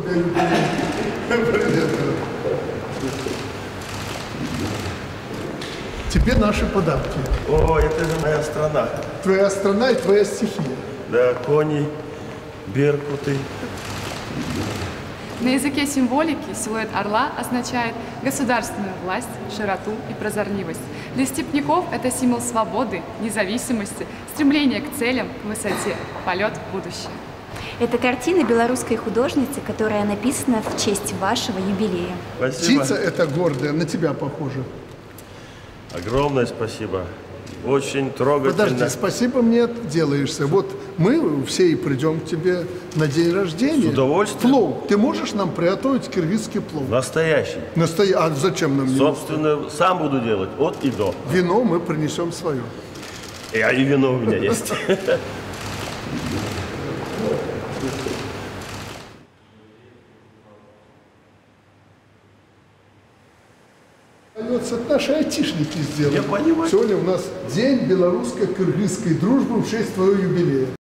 Тебе наши подарки. О, это же моя страна. Твоя страна и твоя стихия. Да, кони, беркуты. На языке символики силуэт орла означает государственную власть, широту и прозорливость. Для степняков это символ свободы, независимости, стремления к целям, к высоте, полет в будущее. Это картина белорусской художницы, которая написана в честь вашего юбилея. Спасибо. Птица эта гордая, на тебя похожа. Огромное спасибо. Очень трогательно. Подожди, спасибо мне делаешься. Вот мы все и придем к тебе на день рождения. С удовольствием. Плов. Ты можешь нам приготовить киргизский плов? Настоящий. А зачем нам? Собственно, сам буду делать от и до. Вино мы принесем свое. И вино у меня есть. Это наши айтишники сделали. Я понимаю. Сегодня у нас день белорусско-кыргызской дружбы в честь твоего юбилея.